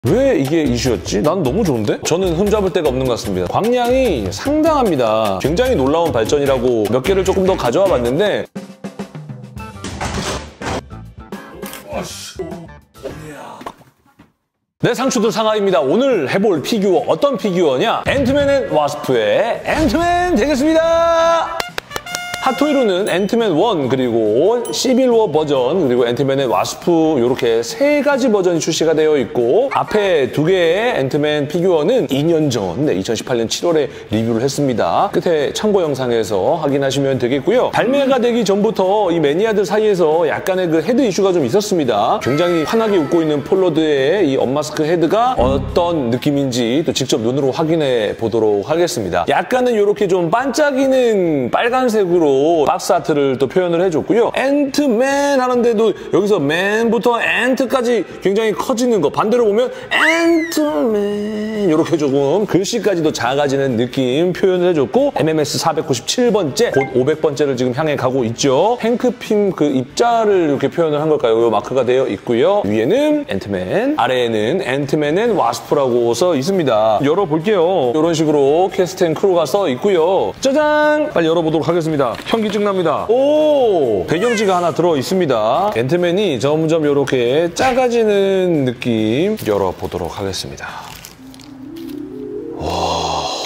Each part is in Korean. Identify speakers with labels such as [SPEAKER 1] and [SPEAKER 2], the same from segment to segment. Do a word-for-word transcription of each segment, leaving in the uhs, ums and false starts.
[SPEAKER 1] 왜 이게 이슈였지? 난 너무 좋은데? 저는 흠잡을 데가 없는 것 같습니다. 광량이 상당합니다. 굉장히 놀라운 발전이라고 몇 개를 조금 더 가져와 봤는데 네, 상추들 상하입니다. 오늘 해볼 피규어 어떤 피규어냐? 앤트맨 앤 와스프의 앤트맨 되겠습니다. 핫토이로는 앤트맨 원, 그리고 시빌워 버전, 그리고 앤트맨 앤 와스프 이렇게 세 가지 버전이 출시가 되어 있고 앞에 두 개의 앤트맨 피규어는 이 년 전, 네, 이천십팔 년 칠월에 리뷰를 했습니다. 끝에 참고 영상에서 확인하시면 되겠고요. 발매가 되기 전부터 이 매니아들 사이에서 약간의 그 헤드 이슈가 좀 있었습니다. 굉장히 환하게 웃고 있는 폴로드의 이 언마스크 헤드가 어떤 느낌인지 또 직접 눈으로 확인해 보도록 하겠습니다. 약간은 이렇게 좀 반짝이는 빨간색으로 박스 아트를 또 표현을 해줬고요. 앤트맨 하는데도 여기서 맨부터 앤트까지 굉장히 커지는 거, 반대로 보면 앤트맨 이렇게 조금 글씨까지도 작아지는 느낌 표현을 해줬고 엠엠에스 사백구십칠 번째, 곧 오백 번째를 지금 향해 가고 있죠. 행크핌 그 입자를 이렇게 표현을 한 걸까요? 이 마크가 되어 있고요. 위에는 앤트맨, 아래에는 앤트맨 앤 와스프라고 써 있습니다. 열어볼게요. 이런 식으로 캐스트 앤 크루가 써 있고요. 짜잔! 빨리 열어보도록 하겠습니다. 현기증 납니다. 오! 배경지가 하나 들어 있습니다. 앤트맨이 점점 이렇게 작아지는 느낌 열어보도록 하겠습니다. 와...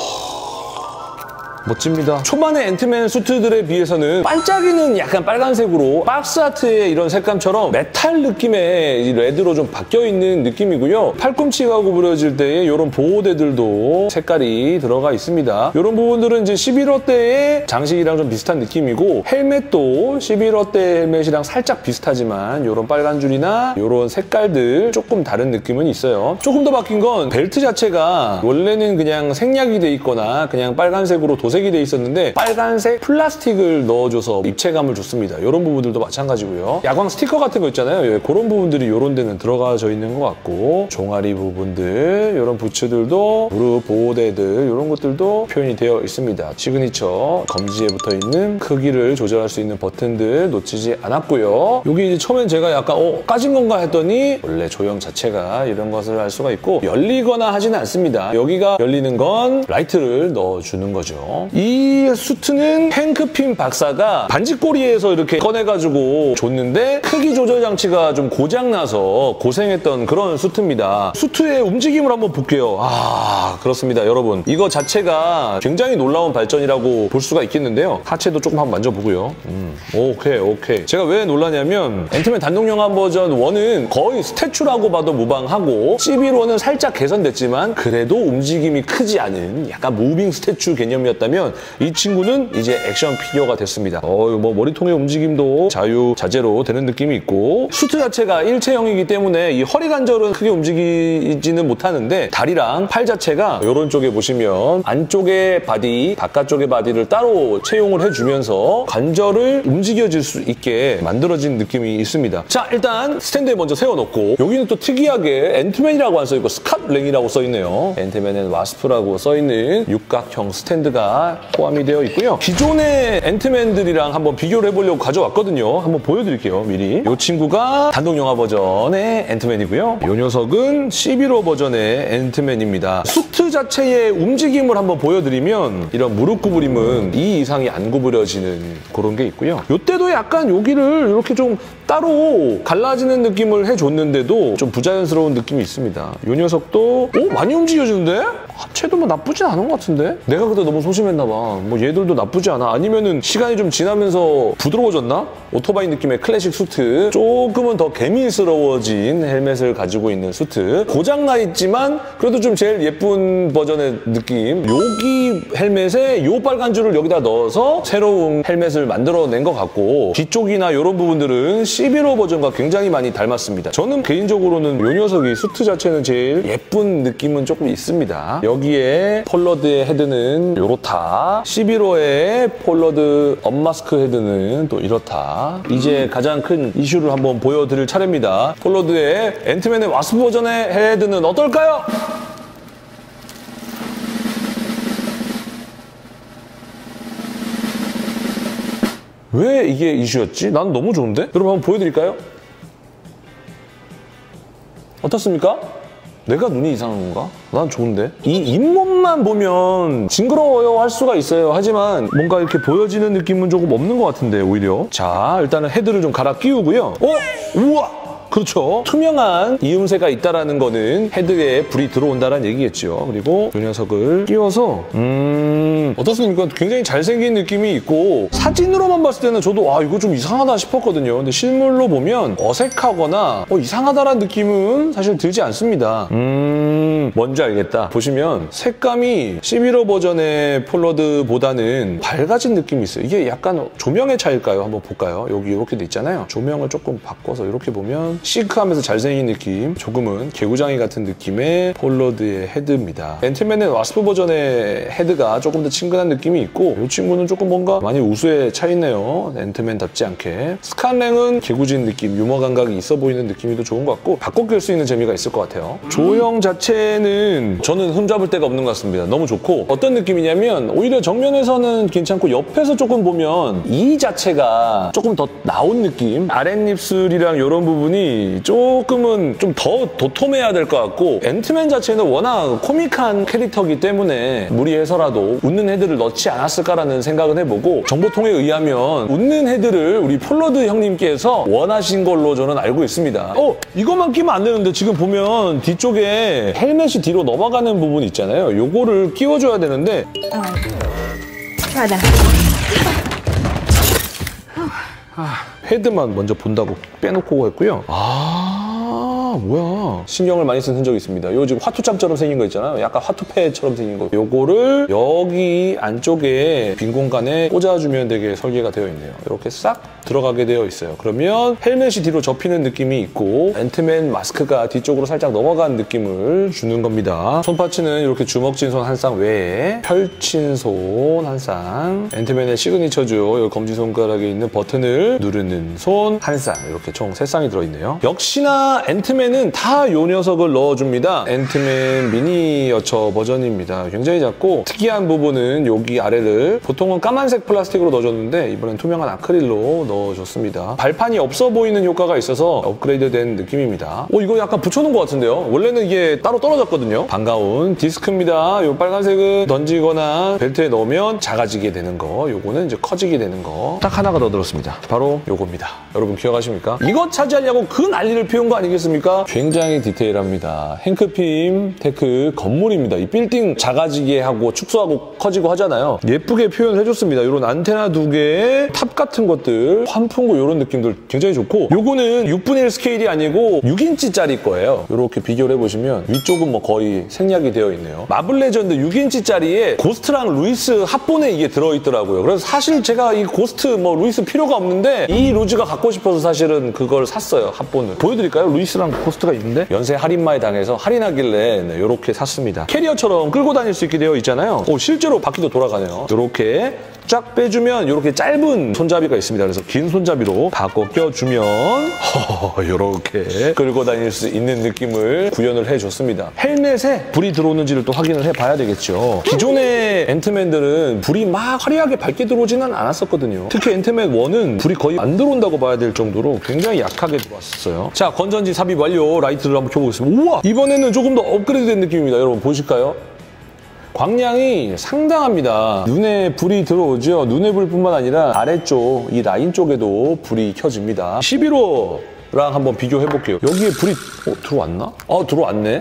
[SPEAKER 1] 멋집니다. 초반의 앤트맨 수트들에 비해서는 반짝이는 약간 빨간색으로 박스 아트의 이런 색감처럼 메탈 느낌의 레드로 좀 바뀌어있는 느낌이고요. 팔꿈치가 구부려질 때의 이런 보호대들도 색깔이 들어가 있습니다. 이런 부분들은 이제 십일 호 때의 장식이랑 좀 비슷한 느낌이고 헬멧도 십일 호 때 헬멧이랑 살짝 비슷하지만 이런 빨간 줄이나 이런 색깔들 조금 다른 느낌은 있어요. 조금 더 바뀐 건 벨트 자체가 원래는 그냥 생략이 돼 있거나 그냥 빨간색으로 도색 색이 돼 있었는데 빨간색 플라스틱을 넣어줘서 입체감을 줬습니다. 이런 부분들도 마찬가지고요. 야광 스티커 같은 거 있잖아요. 그런 부분들이 이런 데는 들어가져 있는 것 같고 종아리 부분들, 이런 부츠들도 무릎 보호대들 이런 것들도 표현이 되어 있습니다. 시그니처 검지에 붙어있는 크기를 조절할 수 있는 버튼들 놓치지 않았고요. 여기 이제 처음엔 제가 약간 어 까진 건가 했더니 원래 조형 자체가 이런 것을 할 수가 있고 열리거나 하지는 않습니다. 여기가 열리는 건 라이트를 넣어주는 거죠. 이 수트는 행크핌 박사가 반지꼬리에서 이렇게 꺼내가지고 줬는데 크기 조절 장치가 좀 고장나서 고생했던 그런 수트입니다. 수트의 움직임을 한번 볼게요. 아, 그렇습니다. 여러분. 이거 자체가 굉장히 놀라운 발전이라고 볼 수가 있겠는데요. 하체도 조금 한번 만져보고요. 음, 오케이, 오케이. 제가 왜 놀라냐면 앤트맨 단독영화 버전 원은 거의 스태츄라고 봐도 무방하고 십일 호는 살짝 개선됐지만 그래도 움직임이 크지 않은 약간 무빙 스태츄 개념이었다면 이 친구는 이제 액션 피규어가 됐습니다. 어, 뭐 머리통의 움직임도 자유자재로 되는 느낌이 있고 수트 자체가 일체형이기 때문에 이 허리 관절은 크게 움직이지는 못하는데 다리랑 팔 자체가 이런 쪽에 보시면 안쪽의 바디, 바깥쪽의 바디를 따로 채용을 해주면서 관절을 움직여질 수 있게 만들어진 느낌이 있습니다. 자, 일단 스탠드에 먼저 세워놓고 여기는 또 특이하게 앤트맨이라고 안 써있고 스캇랭이라고 써있네요. 앤트맨 앤 와스프라고 써있는 육각형 스탠드가 포함이 되어 있고요. 기존의 앤트맨들이랑 한번 비교를 해보려고 가져왔거든요. 한번 보여드릴게요, 미리. 이 친구가 단독영화 버전의 앤트맨이고요. 이 녀석은 십일 호 버전의 앤트맨입니다. 수트 자체의 움직임을 한번 보여드리면 이런 무릎 구부림은 이 이상이 안 구부려지는 그런 게 있고요. 이때도 약간 여기를 이렇게 좀 따로 갈라지는 느낌을 해줬는데도 좀 부자연스러운 느낌이 있습니다. 이 녀석도 오? 많이 움직여지는데? 하체도 뭐 나쁘진 않은 것 같은데? 내가 그때 너무 소심했나 봐. 뭐 얘들도 나쁘지 않아. 아니면은 시간이 좀 지나면서 부드러워졌나? 오토바이 느낌의 클래식 수트. 조금은 더 개미스러워진 헬멧을 가지고 있는 수트. 고장나 있지만 그래도 좀 제일 예쁜 버전의 느낌. 여기 헬멧에 요 빨간 줄을 여기다 넣어서 새로운 헬멧을 만들어낸 것 같고 뒤쪽이나 이런 부분들은 십일 호 버전과 굉장히 많이 닮았습니다. 저는 개인적으로는 이 녀석이 수트 자체는 제일 예쁜 느낌은 조금 있습니다. 여기에 폴러드의 헤드는 요렇다. 십일 호의 폴러드 언마스크 헤드는 또 이렇다. 이제 가장 큰 이슈를 한번 보여드릴 차례입니다. 폴러드의 앤트맨의 와스프 버전의 헤드는 어떨까요? 왜 이게 이슈였지? 난 너무 좋은데? 여러분 한번 보여드릴까요? 어떻습니까? 내가 눈이 이상한 건가? 난 좋은데? 이 잇몸만 보면 징그러워요 할 수가 있어요. 하지만 뭔가 이렇게 보여지는 느낌은 조금 없는 것 같은데 오히려. 자, 일단은 헤드를 좀 갈아 끼우고요. 어? 우와! 그렇죠. 투명한 이음새가 있다라는 거는 헤드에 불이 들어온다는 얘기겠죠. 그리고 이 녀석을 끼워서 음... 어떻습니까? 굉장히 잘생긴 느낌이 있고 사진으로만 봤을 때는 저도 아 이거 좀 이상하다 싶었거든요. 근데 실물로 보면 어색하거나 어, 이상하다라는 느낌은 사실 들지 않습니다. 음... 뭔지 알겠다. 보시면 색감이 십일 호 버전의 폴러드보다는 밝아진 느낌이 있어요. 이게 약간 조명의 차이일까요? 한번 볼까요? 여기 이렇게 돼 있잖아요. 조명을 조금 바꿔서 이렇게 보면 시크하면서 잘생긴 느낌, 조금은 개구장이 같은 느낌의 폴러드의 헤드입니다. 앤트맨의 와스프 버전의 헤드가 조금 더 친근한 느낌이 있고 이 친구는 조금 뭔가 많이 우수에 차있네요. 앤트맨답지 않게. 스칸랭은 개구진 느낌, 유머 감각이 있어 보이는 느낌이 더 좋은 것 같고 바꿔 낄 수 있는 재미가 있을 것 같아요. 조형 자체는 저는 흠잡을 데가 없는 것 같습니다. 너무 좋고 어떤 느낌이냐면 오히려 정면에서는 괜찮고 옆에서 조금 보면 이 자체가 조금 더 나온 느낌? 아랫입술이랑 이런 부분이 조금은 좀 더 도톰해야 될 것 같고 앤트맨 자체는 워낙 코믹한 캐릭터이기 때문에 무리해서라도 웃는 헤드를 넣지 않았을까라는 생각은 해보고 정보통에 의하면 웃는 헤드를 우리 폴러드 형님께서 원하신 걸로 저는 알고 있습니다. 어? 이것만 끼면 안 되는데 지금 보면 뒤쪽에 헬멧이 뒤로 넘어가는 부분 있잖아요. 요거를 끼워줘야 되는데 헤드만 먼저 본다고 빼놓고 했고요. 아, 뭐야. 신경을 많이 쓴 흔적이 있습니다. 요 지금 화투장처럼 생긴 거 있잖아요. 약간 화투패처럼 생긴 거. 요거를 여기 안쪽에 빈 공간에 꽂아주면 되게 설계가 되어 있네요. 이렇게 싹 들어가게 되어 있어요. 그러면 헬멧이 뒤로 접히는 느낌이 있고 앤트맨 마스크가 뒤쪽으로 살짝 넘어간 느낌을 주는 겁니다. 손파츠는 이렇게 주먹진 손 한 쌍 외에 펼친 손 한 쌍, 앤트맨의 시그니처죠. 여기 검지손가락에 있는 버튼을 누르는 손 한 쌍, 이렇게 총 세 쌍이 들어있네요. 역시나 앤트맨은 다 요 녀석을 넣어줍니다. 앤트맨 미니어처 버전입니다. 굉장히 작고 특이한 부분은 여기 아래를 보통은 까만색 플라스틱으로 넣어줬는데 이번엔 투명한 아크릴로 넣어줬습니다. 발판이 없어 보이는 효과가 있어서 업그레이드된 느낌입니다. 오, 이거 약간 붙여놓은 것 같은데요? 원래는 이게 따로 떨어졌거든요. 반가운 디스크입니다. 이 빨간색은 던지거나 벨트에 넣으면 작아지게 되는 거, 요거는 이제 커지게 되는 거. 딱 하나가 더 들었습니다. 바로 요겁니다. 여러분 기억하십니까? 이거 차지하려고 그 난리를 피운 거 아니겠습니까? 굉장히 디테일합니다. 행크핌 테크 건물입니다. 이 빌딩 작아지게 하고 축소하고 커지고 하잖아요. 예쁘게 표현을 해줬습니다. 이런 안테나 두 개의 탑 같은 것들, 환풍구 이런 느낌들 굉장히 좋고 요거는 육분의 일 스케일이 아니고 육 인치짜리 거예요. 이렇게 비교를 해보시면 위쪽은 뭐 거의 생략이 되어 있네요. 마블 레전드 육 인치짜리에 고스트랑 루이스 합본에 이게 들어있더라고요. 그래서 사실 제가 이 고스트 뭐 루이스 필요가 없는데 이 로즈가 갖고 싶어서 사실은 그걸 샀어요. 합본을. 보여드릴까요? 루이스랑 고스트가 있는데 연쇄 할인마에 당해서 할인하길래 네, 이렇게 샀습니다. 캐리어처럼 끌고 다닐 수 있게 되어 있잖아요. 오, 실제로 바퀴도 돌아가네요. 이렇게 쫙 빼주면 이렇게 짧은 손잡이가 있습니다. 그래서 긴 손잡이로 바꿔 껴주면 이렇게 끌고 다닐 수 있는 느낌을 구현을 해줬습니다. 헬멧에 불이 들어오는지를 또 확인을 해봐야 되겠죠. 기존의 앤트맨들은 불이 막 화려하게 밝게 들어오지는 않았었거든요. 특히 앤트맨 일은 불이 거의 안 들어온다고 봐야 될 정도로 굉장히 약하게 들어왔었어요. 자, 건전지 삽입 완료. 라이트를 한번 켜보겠습니다. 우와! 이번에는 조금 더 업그레이드된 느낌입니다. 여러분 보실까요? 광량이 상당합니다. 눈에 불이 들어오죠. 눈에 불뿐만 아니라 아래쪽, 이 라인 쪽에도 불이 켜집니다. 십일 호랑 한번 비교해볼게요. 여기에 불이 어, 들어왔나? 어, 들어왔네.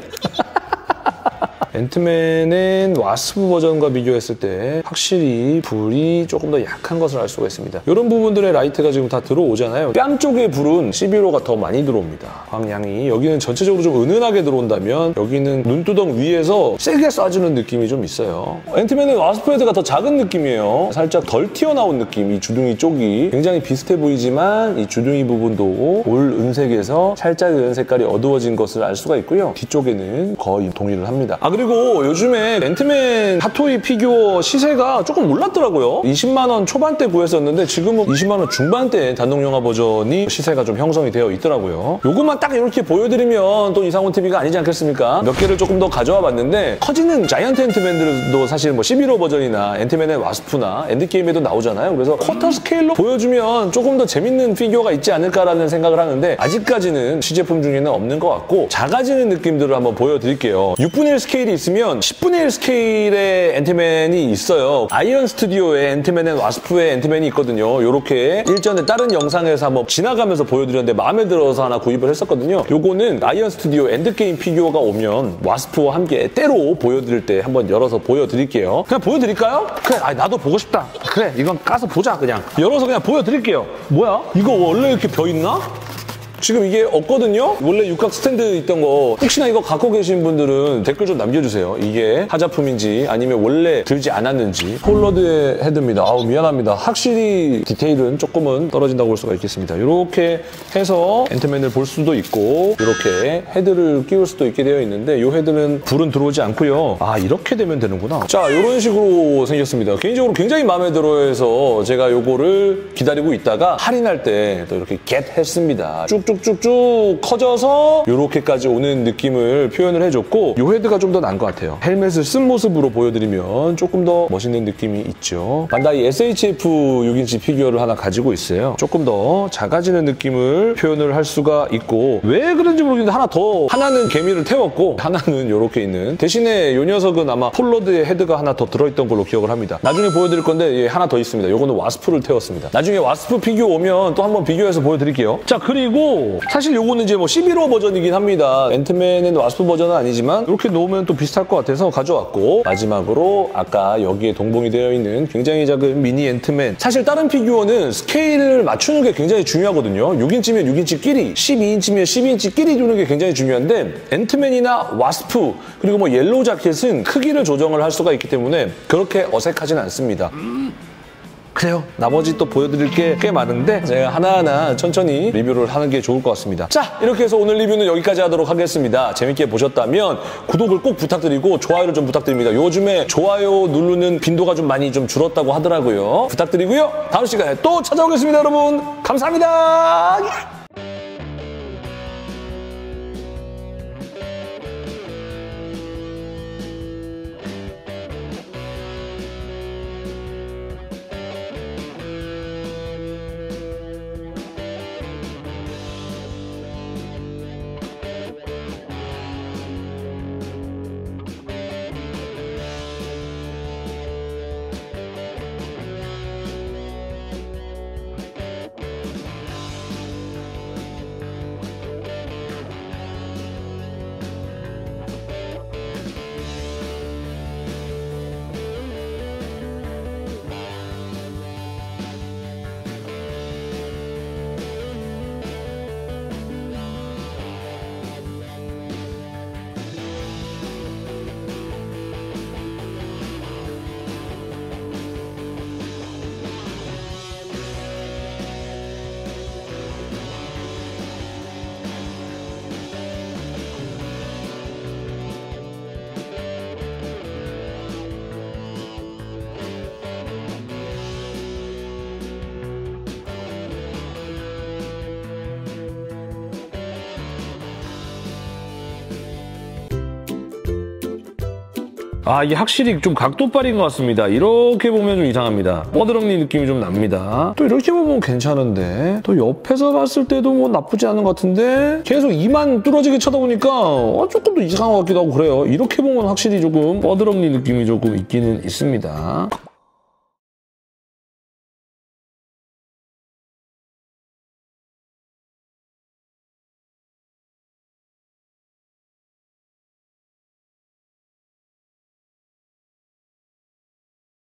[SPEAKER 1] 앤트맨은 와스프 버전과 비교했을 때 확실히 불이 조금 더 약한 것을 알 수가 있습니다. 이런 부분들의 라이트가 지금 다 들어오잖아요. 뺨 쪽의 불은 십일 호가 더 많이 들어옵니다. 광량이. 여기는 전체적으로 좀 은은하게 들어온다면 여기는 눈두덩 위에서 세게 쏴주는 느낌이 좀 있어요. 앤트맨은 와스프 헤드가 더 작은 느낌이에요. 살짝 덜 튀어나온 느낌. 이 주둥이 쪽이 굉장히 비슷해 보이지만 이 주둥이 부분도 올 은색에서 살짝 은 색깔이 어두워진 것을 알 수가 있고요. 뒤쪽에는 거의 동일을 합니다. 아, 그리고 그리고 요즘에 앤트맨 핫토이 피규어 시세가 조금 올랐더라고요. 이십만 원 초반대 구했었는데 지금은 이십만 원 중반대 단독영화 버전이 시세가 좀 형성이 되어 있더라고요. 요것만 딱 이렇게 보여드리면 또 이상훈 티비가 아니지 않겠습니까? 몇 개를 조금 더 가져와 봤는데 커지는 자이언트 앤트맨들도 사실 뭐 십일 호 버전이나 앤트맨의 와스프나 엔드게임에도 나오잖아요. 그래서 쿼터 스케일로 보여주면 조금 더 재밌는 피규어가 있지 않을까라는 생각을 하는데 아직까지는 시제품 중에는 없는 것 같고 작아지는 느낌들을 한번 보여드릴게요. 육분의 일 스케일이 있으면 십분의 일 스케일의 앤트맨이 있어요. 아이언 스튜디오의 앤트맨 앤 와스프의 앤트맨이 있거든요. 요렇게 일전에 다른 영상에서 한번 지나가면서 보여드렸는데 마음에 들어서 하나 구입을 했었거든요. 요거는 아이언 스튜디오 엔드게임 피규어가 오면 와스프와 함께 때로 보여드릴 때 한번 열어서 보여드릴게요. 그냥 보여드릴까요? 그래, 아, 나도 보고 싶다. 그래, 이건 까서 보자 그냥. 열어서 그냥 보여드릴게요. 뭐야? 이거 원래 이렇게 벼 있나? 지금 이게 없거든요? 원래 육각 스탠드 있던 거 혹시나 이거 갖고 계신 분들은 댓글 좀 남겨주세요. 이게 하자품인지 아니면 원래 들지 않았는지. 폴러드의 헤드입니다. 아우 미안합니다. 확실히 디테일은 조금은 떨어진다고 볼 수가 있겠습니다. 이렇게 해서 앤트맨을 볼 수도 있고 이렇게 헤드를 끼울 수도 있게 되어 있는데 이 헤드는 불은 들어오지 않고요. 아 이렇게 되면 되는구나. 자 이런 식으로 생겼습니다. 개인적으로 굉장히 마음에 들어해서 제가 요거를 기다리고 있다가 할인할 때 또 이렇게 겟 했습니다. 쭉쭉 쭉쭉 커져서 이렇게까지 오는 느낌을 표현을 해줬고 이 헤드가 좀 더 나은 것 같아요. 헬멧을 쓴 모습으로 보여드리면 조금 더 멋있는 느낌이 있죠. 반다이 에스에이치에프 육 인치 피규어를 하나 가지고 있어요. 조금 더 작아지는 느낌을 표현을 할 수가 있고 왜 그런지 모르겠는데 하나 더 하나는 개미를 태웠고 하나는 이렇게 있는 대신에 이 녀석은 아마 폴러드의 헤드가 하나 더 들어있던 걸로 기억을 합니다. 나중에 보여드릴 건데 예, 하나 더 있습니다. 이거는 와스프를 태웠습니다. 나중에 와스프 피규어 오면 또 한번 비교해서 보여드릴게요. 자 그리고 사실 요거는 이제 뭐 십일 호 버전이긴 합니다. 앤트맨의 와스프 버전은 아니지만 이렇게 놓으면 또 비슷할 것 같아서 가져왔고 마지막으로 아까 여기에 동봉이 되어 있는 굉장히 작은 미니 앤트맨. 사실 다른 피규어는 스케일을 맞추는 게 굉장히 중요하거든요. 육 인치면 육 인치끼리, 십이 인치면 십이 인치끼리 두는 게 굉장히 중요한데 앤트맨이나 와스프 그리고 뭐 옐로우 자켓은 크기를 조정을 할 수가 있기 때문에 그렇게 어색하진 않습니다. 그래요. 나머지 또 보여드릴 게 꽤 많은데 제가 하나하나 천천히 리뷰를 하는 게 좋을 것 같습니다. 자, 이렇게 해서 오늘 리뷰는 여기까지 하도록 하겠습니다. 재밌게 보셨다면 구독을 꼭 부탁드리고 좋아요를 좀 부탁드립니다. 요즘에 좋아요 누르는 빈도가 좀 많이 좀 줄었다고 하더라고요. 부탁드리고요. 다음 시간에 또 찾아오겠습니다, 여러분. 감사합니다. 아, 이게 확실히 좀 각도빨인 것 같습니다. 이렇게 보면 좀 이상합니다. 뻐드렁니 느낌이 좀 납니다. 또 이렇게 보면 괜찮은데 또 옆에서 봤을 때도 뭐 나쁘지 않은 것 같은데 계속 이만 뚫어지게 쳐다보니까 어, 조금 더 이상한 것 같기도 하고 그래요. 이렇게 보면 확실히 조금 뻐드렁니 느낌이 조금 있기는 있습니다.